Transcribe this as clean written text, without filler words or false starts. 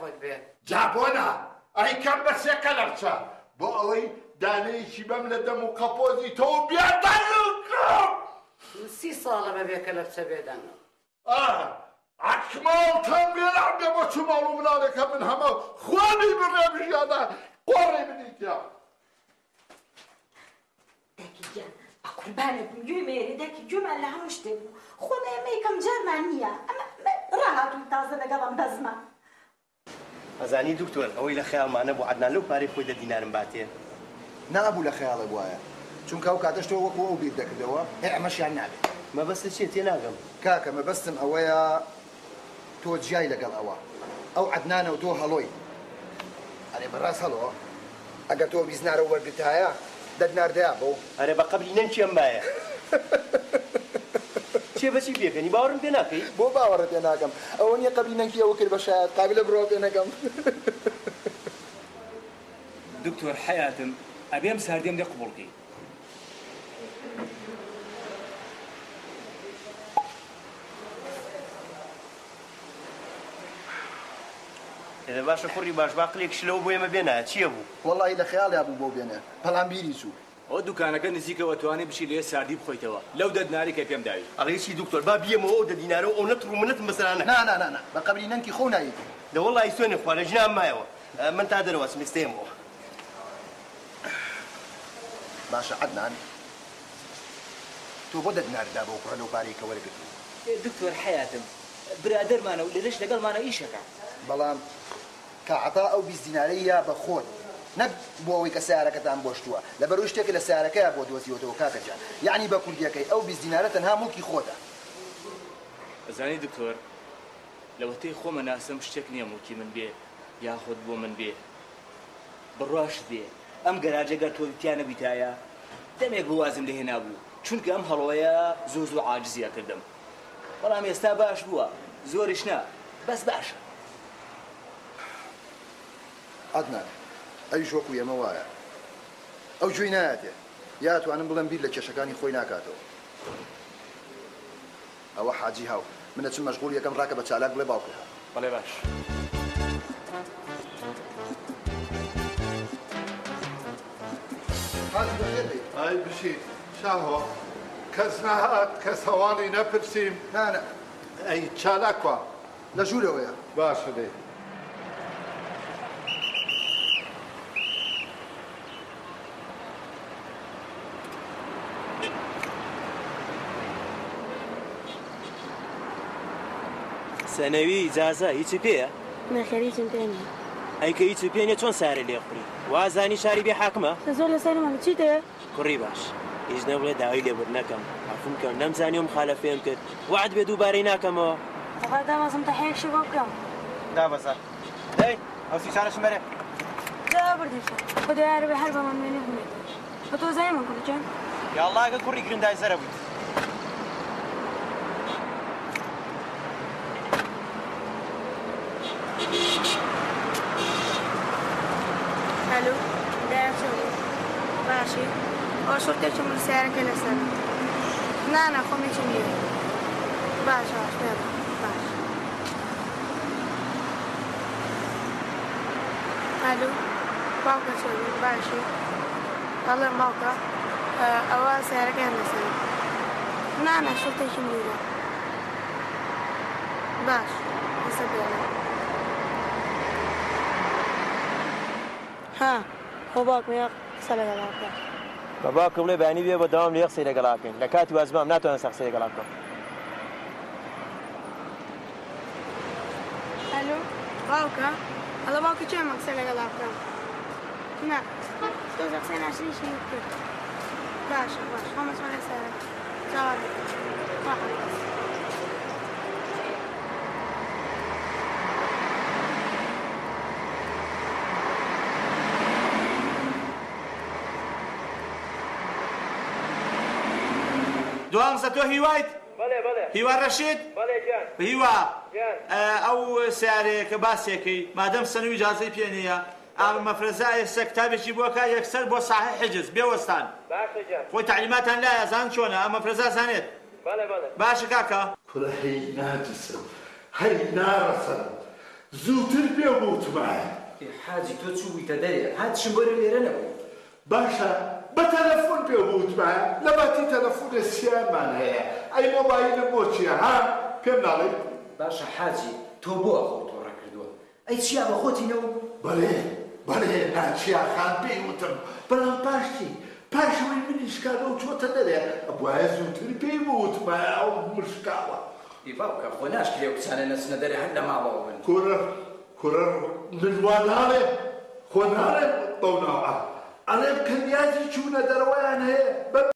خۆت بێ جابۆنا ئەی کەم بەسێکە لەرچە بۆ ئەوەی دانەیەکی بەم لە دەم و قەپۆزی تۆ بیادانکەم 30 ساڵە بەبێکە لە بچە بێدانەوە عکماڵتان بێرام بێ بۆ چوو ماڵ و مناڵێکە من هەمە خوانی بڕێ بژیانە قۆڕێ بدەیتیا داکی گیان قوربانە بوو گوێ مێرێ داکی گوێمان لە هەموو شتێک بوو خۆمە ئێمە یەکەم جارمان نییە ئەمە ڕاهاتوون تازە لەگەڵم بەزمە ئەزانی دوکتۆر ئەوەی لە خەیاڵمانە بۆ عەدنان لەو پارەی خۆی دە دینارم باتێ نابوو لە خەیاڵە وایە چونکە ئەو کاتەش تۆ وەکو ئەو بیر دەکردەوە ئەمەشیان نابێت مەبەستە چیە تێناگەم کاکە مەبەستم ئەوەیە تۆ جیای لەگەڵ ئەوە ئەو عەدنانە و تۆ هەڵۆی ئەرێ بەڕاست هەڵۆ ئەگەر تۆ بیزنارە وەرگتایە دەدناردەیە بۆ ئەرێ بە قەبلی نەنچێم بایە چێ بەچی پێکەنی باوەڕم پێ ناکەی بۆ باوەڕت پێ ناکەم ئەوە نییە قەبلی نەنکی ئەوە کرد بە شایەت قابلە بڕۆ پێ نەکەم دکتۆر حەیاتم ئەبێم ساردێم لێ قوبوڵکەی ئێرە باشە کوڕی باش باقلێکش لەوە بۆ ئێمە بێنە چییە بوو وەڵی لە خەیاڵیا بوو بۆ بێنێ پەڵام بیری چوو ئەو دوکانەکە نزیکەوە توانێ بشی لێ ساردی بخۆیتەوە لەو دەدناری کە پێم داوی ئەڵێ چی دوکتۆر با بیەمەوە ئەو دەدینارەوە ئەو نەتڕ و منەتم بەسەرانە نا بە قەبلی نەنکی خۆ نایەتی لە وەڵی سوێنێ خوا لە ژنام مایەوە من تا دەرەوە سمستێمەوە باشە عەدنان تۆ بۆ دەدناردا بۆ کوڕە لەو پارەی کە وەرگرت دکتۆر حەیاتم برادەرمانە و لەش لەگەڵمانە ئیشەکە بەڵام کەعەتا ئەو 20 دینارەیە بە خۆت نەک بۆ ئەوەی کە سیارەکەتان بۆشتووە لەبەرەوەی شتێکە لە سیارەکەیە بۆ دۆزیوەتەوە کاکەجان یعنی بە کوردیەکەی ئەو 20 دینارە تەنها موڵکی خۆتە ئەزانی دکتۆر لەوەتەی خۆمە ناسم شتێک نییە موڵکی من بێ یاخود بۆ من بێ بڕاش بێ ئەم گەراجەگەر تۆتیانە بیتایە دەمێک بوازم لێهێنا بوو چونکە ئەم هەڵۆیە زۆر عاجزیە کردم بەڵام ئێستا باش بووە زۆریش نا بەس باشە عەدنان ئەویش وەکو ئێمە وایە ئەو گوێی نایەتێ یا توانم بڵێم بیر لە کێشەکانی خۆی ناکاتەوە ئەوە حاجی هاو منە چون مەشغوڵ یەکەم ڕاکە بە چالاک بڵێ باوکە بەڵێ باش ئای بشید شاهۆ کەس نەهات کەس هەواڵی نەپرسیم نانە ئەی چالاکوە لە ژوورەوەیە باشە دێ سەنەوی ئیجازە هیچی پێیە؟ نەخێر هیچم پێ نییە. ئەیکە هیچی پێ نییە چۆن سارە لێ خوڕی؟ وازانی شاری بێ حاکمە؟ زۆر لەسەرمانە چیت هەیە؟ کوڕی باش هیچ نەبڵێ داوای لێبوردنەکەم عەفوم کە نەمزانی و مخالەفێم کرد وعد بێ دووبارەی ناکەمەوە فقط دامەزم تەحەیەکشی بۆ بکەم دابەزە دەی ئەو سیسانەشم بەرێ دا بردێشە خودای یارە بێ هەر بەمان وێنێ بمێت بە تۆ زایمە کوڕجان یاڵڵا ئەگە کوڕی گرندای زەرە بوویت هەلو دایان چۆن باشی ئەو شورتێکم لە سیارەکە لەسەر نانە خۆمێکی نییە باش باش بێڵە باش هەلو باوکە چۆن باشی بەڵێم باوکە ئەوە سیارەکەیان لەسەر نانە شورتێکی نییە باش لەسەر بێڵە ها خۆ باوکم یا قسە لەگەڵاکە بە باوکم بڵێ بەیانی بێ بە داوام لێ قسەی لەگەڵاکەین لە کاتی وازمام ناتوانم قسەی لەگەڵا بکەم هەلو باوکە هەڵە باوکە چێمە قسە لەگەڵا بکەم نا تۆزە قسەی ناشرینیشی کرد باشە باش خۆمەچمە لەسەر چاوار دوام زە تۆ هیوایت؟ بەڵێ بەڵێ هیوا ڕەشید؟ بەڵێ جان هیوا ئەو سیارەیە کە باسێکەی مادەم سەنووی ئیجازەی پێ نییە ئەم مەفرەزا ئێستا کتابێکی بۆ کا یەکسەر بۆ ساحی حجز بێوەستان باشە جان خۆی تعلیماتان لایە زان چۆنە ئەم مەفرەزا زانێت بەڵێ بەڵێ باشە کاکە کوڕە هەی ناجسم هەی ناڕەسەم زووتر پێ بوتمایە حاجی تۆ چوو بوویتە دەرێ هاتشم بۆرە لێرە نەبوو باشە بە تەلەفۆن پێ بوتمایە لە باتی تەلەفۆنە سیانمان هەیە ئەی مۆبایلە بۆ چییە ها پێم ناڵێ باشە حاجی تۆ بۆ ئەخۆ تۆڕە کردووە ئەی چیا بە خۆتینەوە بەڵێ بەڵێ ناچیا خان پێی وتم بەڵام پاشتی پاشەوەی منیش کارەوە چۆتە دەرێ وایە زووتر پێی بوتمایە ئەو مشکاوە دیڤاوکە خۆ ناشکرێ و کچانە نەچنە دەرێ هەر لە ماڵەوە بن کوڕە من وا ناڵێ خۆ ناڵێ بەو ناوە ئەڵێم کەنیازی چوونە دەرەوەیان هەیە بە